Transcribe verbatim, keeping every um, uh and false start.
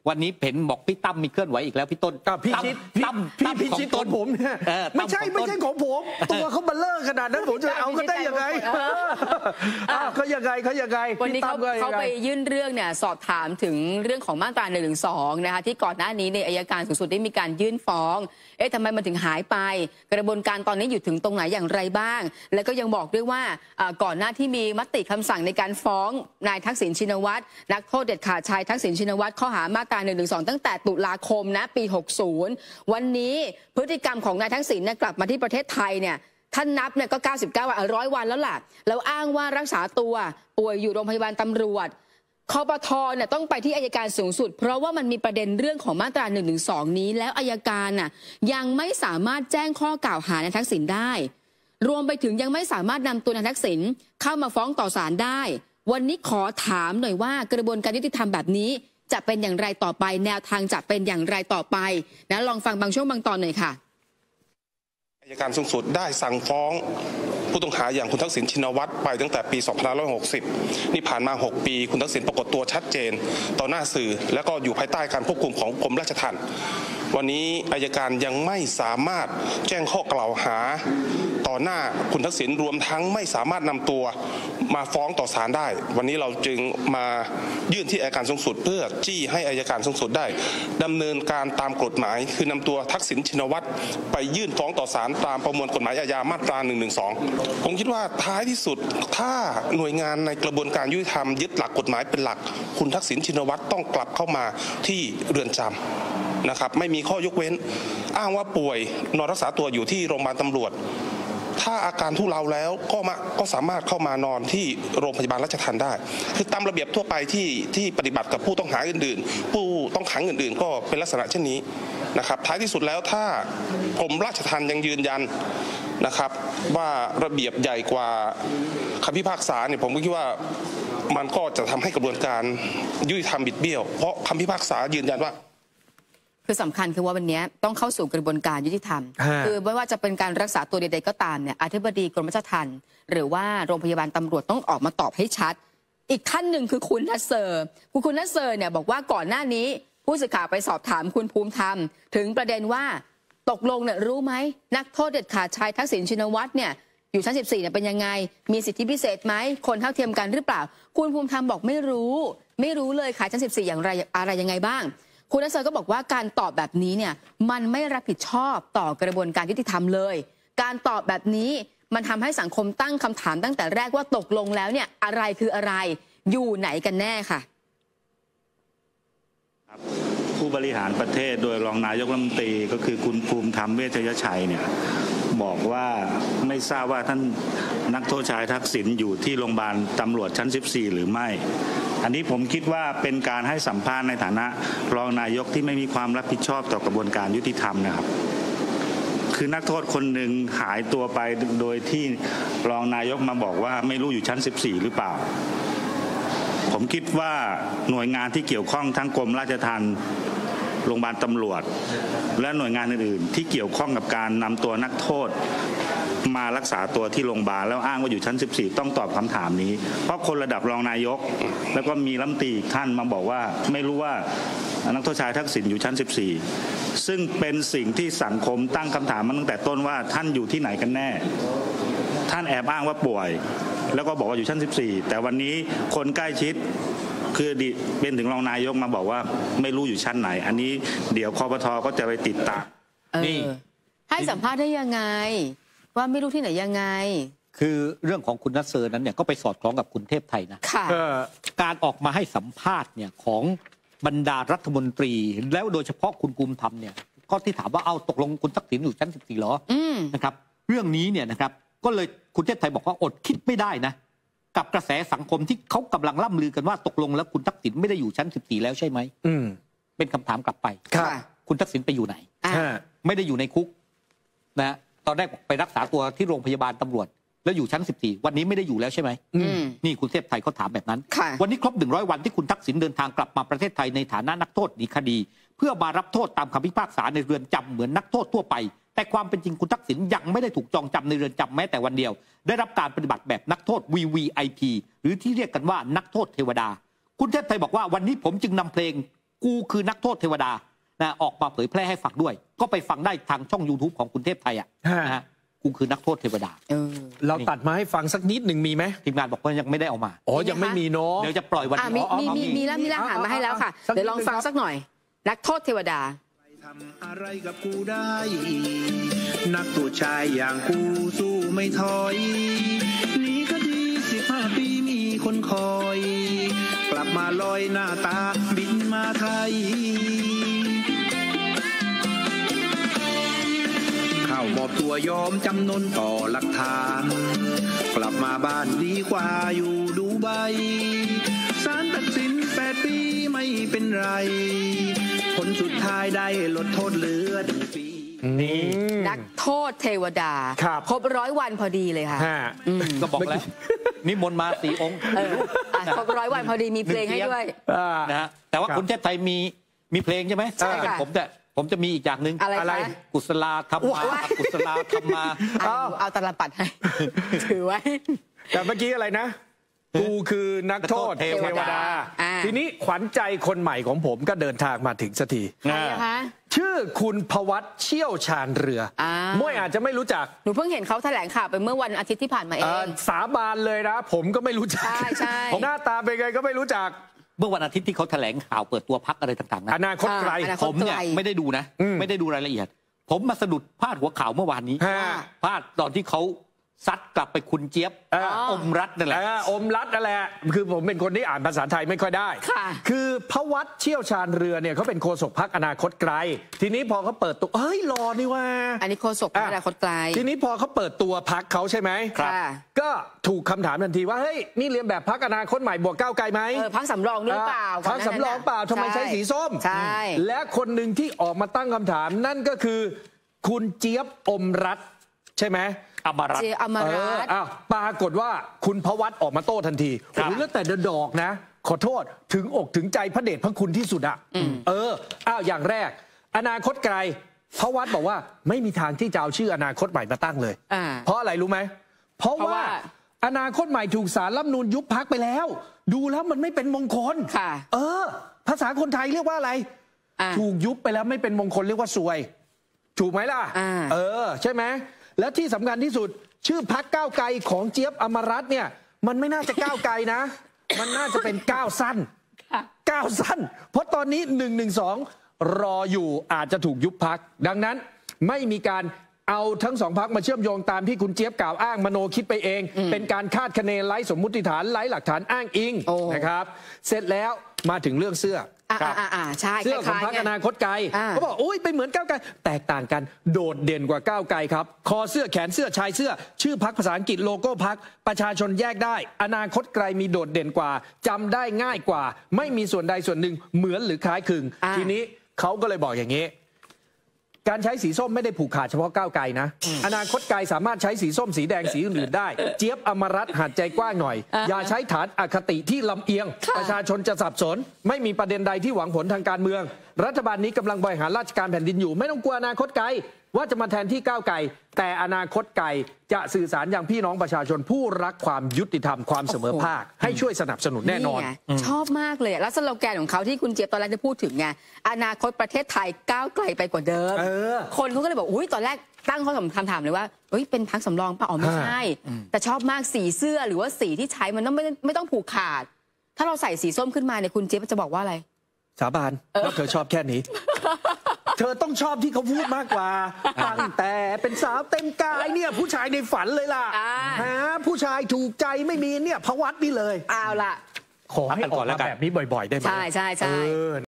วันนี้เห็นบอกพี่ตั้มมีเคลื่อนไหวอีกแล้วพี่ต้นพี่ชิดตั้มพี่พิชิตของผมเนี่ยไม่ใช่ไม่ใช่ของผมตัวเขาบัลเลอร์ขนาดนั้นผมจะเอาเขาได้ยังไงเขายังไงเขายังไงวันนี้เขาเขาไปยื่นเรื่องเนี่ยสอบถามถึงเรื่องของมาตราหนึ่งหนึ่งสองนะคะที่ก่อนหน้านี้ในอัยการสูงสุดได้มีการยื่นฟ้องเอ๊ะทำไมมันถึงหายไปกระบวนการตอนนี้อยู่ถึงตรงไหนอย่างไรบ้างแล้วก็ยังบอกด้วยว่าก่อนหน้าที่มีมติคำสั่งในการฟ้องนายทักษิณชินวัตรนักโทษเด็ดขาดชายทักษิณชินวัตรข้อหามาตราหนึ่งหนึ่งสองตั้งแต่ตุลาคมนะปีหกสิบวันนี้พฤติกรรมของนายทักษิณเนี่ยกลับมาที่ประเทศไทยเนี่ยท่านนับเนี่ยก็เก้าสิบเก้าวันร้อยวันแล้วล่ะแล้วอ้างว่ารักษาตัวป่วยอยู่โรงพยาบาลตำรวจคปท.เนี่ยต้องไปที่อัยการสูงสุดเพราะว่ามันมีประเด็นเรื่องของมาตราหนึ่งหนึ่งสองนี้แล้วอัยการน่ะยังไม่สามารถแจ้งข้อกล่าวหานายทักษิณได้รวมไปถึงยังไม่สามารถนำตัวนายทักษิณเข้ามาฟ้องต่อศาลได้วันนี้ขอถามหน่อยว่ากระบวนการยุติธรรมแบบนี้จะเป็นอย่างไรต่อไปแนวทางจะเป็นอย่างไรต่อไปนะลองฟังบางช่วงบางตอนหน่อยค่ะอัยการสูงสุดได้สั่งฟ้องผู้ต้องหาอย่างคุณทักษิณชินวัตรไปตั้งแต่ปีสองพันห้าร้อยหกสิบนี่ผ่านมาหกปีคุณทักษิณปรากฏตัวชัดเจนต่อหน้าสื่อและก็อยู่ภายใต้การควบคุมของกรมราชทัณฑ์วันนี้อัยการยังไม่สามารถแจ้งข้อกล่าวหาต่อหน้าคุณทักษิณรวมทั้งไม่สามารถนำตัวมาฟ้องต่อศาลได้วันนี้เราจึงมายื่นที่อัยการสูงสุดเพื่อจี้ให้อัยการสูงสุดได้ดำเนินการตามกฎหมายคือนำตัวทักษิณชินวัตรไปยื่นฟ้องต่อศาลตามประมวลกฎหมายอาญามาตราหนึ่งหนึ่งสองผมคิดว่าท้ายที่สุดถ้าหน่วยงานในกระบวนการยุติธรรมยึดหลักกฎหมายเป็นหลักคุณทักษิณชินวัตรต้องกลับเข้ามาที่เรือนจำนะครับไม่มีข้อยกเว้นอ้างว่าป่วยนอนรักษาตัวอยู่ที่โรงพยาบาลตำรวจถ้าอาการทุเลาแล้วก็มาก็สามารถเข้ามานอนที่โรงพยาบาลราชทัณฑ์ได้คือตามระเบียบทั่วไปที่ที่ปฏิบัติกับผู้ต้องหาอื่นๆผู้ต้องขังอื่นๆก็เป็นลักษณะเช่นนี้นะครับท้ายที่สุดแล้วถ้ากรมราชทัณฑ์ยังยืนยันนะครับว่าระเบียบใหญ่กว่าคำพิพากษาเนี่ยผมก็คิดว่ามันก็จะทำให้กระบวนการยุติธรรมบิดเบี้ยวเพราะคำพิพากษายืนยันว่าคือสำคัญคือว่าวันนี้ต้องเข้าสู่กระบวนการยุติธรรมคือไม่ว่าจะเป็นการรักษาตัวใดๆก็ตามเนี่ยอธิบดีกรมราชทัณฑ์หรือว่าโรงพยาบาลตำรวจต้องออกมาตอบให้ชัดอีกท่านหนึ่งคือคุณนัสเซอร์คุณคุณนัสเซอร์เนี่ยบอกว่าก่อนหน้านี้ผู้สื่อข่าวไปสอบถามคุณภูมิธรรมถึงประเด็นว่าตกลงเนี่ยรู้ไหมนักโทษเด็ดขาดชายทักษิณชินวัตรเนี่ยอยู่ชั้นสิบสี่เนี่ยเป็นยังไงมีสิทธิพิเศษไหมคนเท่าเทียมกันหรือเปล่าคุณภูมิธรรมบอกไม่รู้ไม่รู้เลยค่ะชั้นสิบสี่อย่างไรอะไรยังไงบ้างคุณนัสเซอร์ก็บอกว่าการตอบแบบนี้เนี่ยมันไม่รับผิดชอบต่อกระบวนการยุติธรรมเลยการตอบแบบนี้มันทำให้สังคมตั้งคำถามตั้งแต่แรกว่าตกลงแล้วเนี่ยอะไรคืออะไรอยู่ไหนกันแน่ค่ะผู้บริหารประเทศโดยรองนายกรัฐมนตรีก็คือคุณภูมิธรรมเวชยชัยเนี่ยบอกว่าไม่ทราบว่าท่านนักโทษชายทักษิณอยู่ที่โรงพยาบาลตำรวจชั้นสิบสี่หรือไม่อันนี้ผมคิดว่าเป็นการให้สัมภาษณ์ในฐานะรองนายกที่ไม่มีความรับผิดชอบต่อกระบวนการยุติธรรมนะครับคือนักโทษคนหนึ่งหายตัวไปโดยที่รองนายกมาบอกว่าไม่รู้อยู่ชั้นสิบสี่หรือเปล่าผมคิดว่าหน่วยงานที่เกี่ยวข้องทั้งกรมราชทัณฑ์โรงพยาบาลตำรวจและหน่วยงานอื่นๆที่เกี่ยวข้องกับการนำตัวนักโทษมารักษาตัวที่โรงพยาบาลแล้วอ้างว่าอยู่ชั้นสิบสี่ต้องตอบคำถามนี้เพราะคนระดับรองนายกแล้วก็มีรัฐมนตรีอีกท่านมาบอกว่าไม่รู้ว่านักโทษชายทักษิณอยู่ชั้นสิบสี่ซึ่งเป็นสิ่งที่สังคมตั้งคำถามมาตั้งแต่ต้นว่าท่านอยู่ที่ไหนกันแน่ท่านแอบอ้างว่าป่วยแล้วก็บอกว่าอยู่ชั้นสิบสี่แต่วันนี้คนใกล้ชิดคือเป็นถึงรองนายกมาบอกว่าไม่รู้อยู่ชั้นไหนอันนี้เดี๋ยวคปท.ก็จะไปติดตามนี่ให้สัมภาษณ์ได้ยังไงว่าไม่รู้ที่ไหนยังไงคือเรื่องของคุณนัสเซอร์นั้นเนี่ยก็ไปสอดคล้องกับคุณเทพไทยนะการออกมาให้สัมภาษณ์เนี่ยของบรรดารัฐมนตรีแล้วโดยเฉพาะคุณภูมิธรรมเนี่ยก็ที่ถามว่าเอาตกลงคุณทักษิณอยู่ชั้นสิบสี่หรอนะครับเรื่องนี้เนี่ยนะครับก็เลยคุณเทพไทยบอกว่าอดคิดไม่ได้นะกับกระแสสังคมที่เขากำลังล่ำลือกันว่าตกลงแล้วคุณทักษิณไม่ได้อยู่ชั้นสิบสี่แล้วใช่ไหมเป็นคำถามกลับไปคุณทักษิณไปอยู่ไหนไม่ได้อยู่ในคุกนะตอนแรกไปรักษาตัวที่โรงพยาบาลตำรวจแล้วอยู่ชั้นสิบสี่วันนี้ไม่ได้อยู่แล้วใช่ไหมนี่คุณเทพไทยเขาถามแบบนั้นวันนี้ครบหนึ่งร้อยวันที่คุณทักษิณเดินทางกลับมาประเทศไทยในฐานะนักโทษหนีคดีเพื่อมารับโทษตามคำพิพากษาในเรือนจำเหมือนนักโทษทั่วไปแต่ความเป็นจริงคุณทักษิณยังไม่ได้ถูกจองจำในเรือนจำแม้แต่วันเดียวได้รับการปฏิบัติแบบนักโทษ วี วี ไอ พี หรือที่เรียกกันว่านักโทษเทวดาคุณเทพไทยบอกว่าวันนี้ผมจึงนำเพลงกูคือนักโทษเทวดานะออกมาเผยแพร่ให้ฟังด้วยก็ไปฟังได้ทางช่อง YouTube ของคุณเทพไทยอ่ะนะฮะกูคือนักโทษเทวดาเราตัดมาให้ฟังสักนิดหนึ่งมีไหมทีมงานบอกว่ายังไม่ได้เอามาอ๋อยังไม่มีเนาะเดี๋ยวจะปล่อยวันนี้มีมีมีแล้วมีแล้วหามาให้แล้วค่ะเดี๋ยวลองฟังสักหน่อยนักโทษเทวดาทำอะไรกับกูได้นักโทษชายอย่างกูสู้ไม่ถอยหนีคดีสิบห้าปีมีคนคอยกลับมาลอยหน้าตาบินมาไทยเข้ามอบตัวยอมจำนนต่อหลักฐานกลับมาบ้านดีกว่าอยู่ดูใบศาลตัดสินแปดปีไม่เป็นไรผลสุดท้ายได้ลดโทษเหลือหนึ่งปีนี่นักโทษเทวดาครบร้อยวันพอดีเลยค่ะก็บอกแล้วนิมนต์มาสี่องค์ครบร้อยวันพอดีมีเพลงให้ด้วยนะฮะแต่ว่าคุณเทพไทยมีมีเพลงใช่ไหมใช่ค่ะผมแต่ผมจะมีอีกอย่างหนึ่งอะไรกุศลาธรรมมากุศลาธรรมมาเอาตลปัดให้ถือไว้แต่เมื่อกี้อะไรนะกูคือนักโทษเทวดาทีนี้ขวัญใจคนใหม่ของผมก็เดินทางมาถึงสักทีชื่อคุณพวัตเชี่ยวชาญเรือม้วยอาจจะไม่รู้จักหนูเพิ่งเห็นเขาแถลงข่าวไปเมื่อวันอาทิตย์ที่ผ่านมาเองสาบานเลยนะผมก็ไม่รู้จักหน้าตาเป็นไงก็ไม่รู้จักเมื่อวันอาทิตย์ที่เขาแถลงข่าวเปิดตัวพรรคอะไรต่างๆนะอนาคตไกลผมเนี่ยไม่ได้ดูนะไม่ได้ดูรายละเอียดผมมาสะดุดพาดหัวข่าวเมื่อวานนี้พาดตอนที่เขาซัดกลับไปคุณเจี๊ยบอมรัตน์นั่นแหละอมรัตน์นั่นแหละคือผมเป็นคนที่อ่านภาษาไทยไม่ค่อยได้คือพวัตเชี่ยวชาญเรือเนี่ยเขาเป็นโฆษกพรรคอนาคตไกลทีนี้พอเขาเปิดตัวเฮ้ยรอนี่ว่าอันนี้โฆษกพรรคอนาคตไกลทีนี้พอเขาเปิดตัวพรรคเขาใช่ไหมครับก็ถูกคำถามทันทีว่าเฮ้ยนี่เรียนแบบพรรคอนาคตใหม่บวกก้าวไกลไหมพรรคสำรองหรือเปล่าพรรคสำรองเปล่าทำไมใช้สีส้มใช่และคนหนึ่งที่ออกมาตั้งคำถามนั่นก็คือคุณเจี๊ยบอมรัตน์ใช่ไหมอมรัตน์อมรัตน์อ้าวปรากฏว่าคุณพวัตออกมาโต้ทันทีโอ้โหแล้วแต่ดอกนะขอโทษถึงอกถึงใจพระเดชพระคุณที่สุดอ่ะเอออ้าวอย่างแรกอนาคตไกลพวัตบอกว่าไม่มีทางที่จะเอาชื่ออนาคตใหม่มาตั้งเลยเพราะอะไรรู้ไหมเพราะว่าอนาคตใหม่ถูกศาลรัฐธรรมนูญยุบพรรคไปแล้วดูแล้วมันไม่เป็นมงคลเออภาษาคนไทยเรียกว่าอะไรถูกยุบไปแล้วไม่เป็นมงคลเรียกว่าซวยถูกไหมล่ะเออใช่ไหมและที่สำคัญที่สุดชื่อพรรคก้าวไกลของเจี๊ยบอมรัตน์เนี่ยมันไม่น่าจะก้าวไกลนะมันน่าจะเป็นก้าวสั้นก้าวสั้นเพราะตอนนี้หนึ่งหนึ่งสองรออยู่อาจจะถูกยุบพรรคดังนั้นไม่มีการเอาทั้งสองพรรคมาเชื่อมโยงตามที่คุณเจี๊ยบกล่าวอ้างมโนคิดไปเองเป็นการคาดคะเนไร้สมมุติฐานไร้หลักฐานอ้างอิงนะครับเสร็จแล้วมาถึงเรื่องเสื้อเสื้อของพรรคอนาคตไกลเขาบอกโอ้ยไปเหมือนก้าวไกลแตกต่างกันโดดเด่นกว่าก้าวไกลครับคอเสื้อแขนเสื้อชายเสื้อชื่อพรรคภาษาอังกฤษโลโก้พรรคประชาชนแยกได้อนาคตไกลมีโดดเด่นกว่าจำได้ง่ายกว่าไม่มีส่วนใดส่วนหนึ่งเหมือนหรือคล้ายคลึงทีนี้เขาก็เลยบอกอย่างนี้การใช้สีส้มไม่ได้ผูกขาดเฉพาะก้าวไกลนะอนาคตไกลสามารถใช้สีส้มสีแดงสีอื่นๆได้เจี๊ยบอมรัตน์หัดใจกว้างหน่อยอย่าใช้ฐานอคติที่ลำเอียงประชาชนจะสับสนไม่มีประเด็นใดที่หวังผลทางการเมืองรัฐบาลนี้กำลังบริหารราชการแผ่นดินอยู่ไม่ต้องกลัวอนาคตไกลว่าจะมาแทนที่ก้าวไกลแต่อนาคตไกลจะสื่อสารอย่างพี่น้องประชาชนผู้รักความยุติธรรมความเสมอภาคให้ช่วยสนับสนุนแน่นอนชอบมากเลยแล้วสโลแกนของเขาที่คุณเจี๊ยบตอนแรกจะพูดถึงไงอนาคตประเทศไทยก้าวไกลไปกว่าเดิมคนเขาก็เลยบอกอุ้ยตอนแรกตั้งข้อคำถามเลยว่าเอ้ยเป็นพรรคสำรองป่ะอ๋อไม่ใช่แต่ชอบมากสีเสื้อหรือว่าสีที่ใช้มันต้องไม่ไม่ต้องผูกขาดถ้าเราใส่สีส้มขึ้นมาเนี่ยคุณเจี๊ยบจะบอกว่าอะไรสาบานว่าเธอชอบแค่นี้เธอต้องชอบที่เขาพูดมากกว่าตั้งแต่เป็นสาวเต็มกายเนี่ยผู้ชายในฝันเลยล่ะฮะผู้ชายถูกใจไม่มีเนี่ยพวัตนี่เลยเอาล่ะขอให้ออกมาแบบนี้บ่อยๆได้ไหมใช่ใช่ใช่